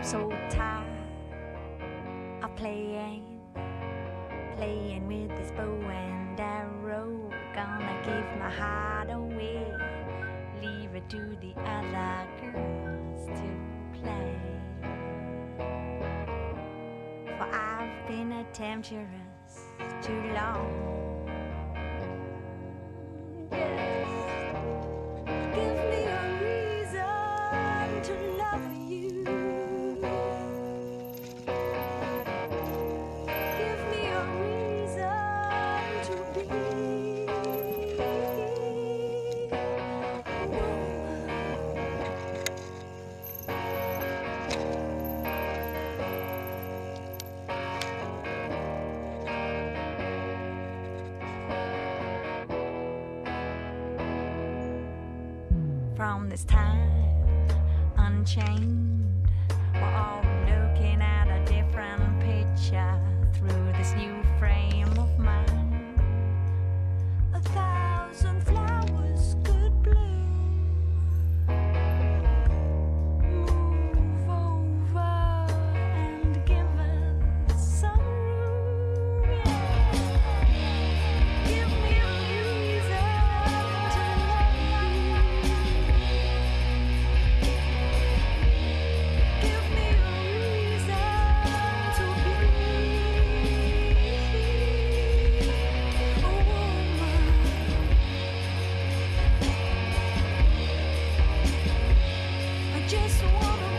so tired of playing with this bow and arrow. Gonna give my heart away, leave it to the other girls to play. For I've been a temptress too long. From this time unchained, we're all looking at a different picture through this new frame of mind. 1,000 flowers could bloom. Move over and give us some room. Yeah. Give me a reason to love you. Give me a reason to be a woman. I just wanna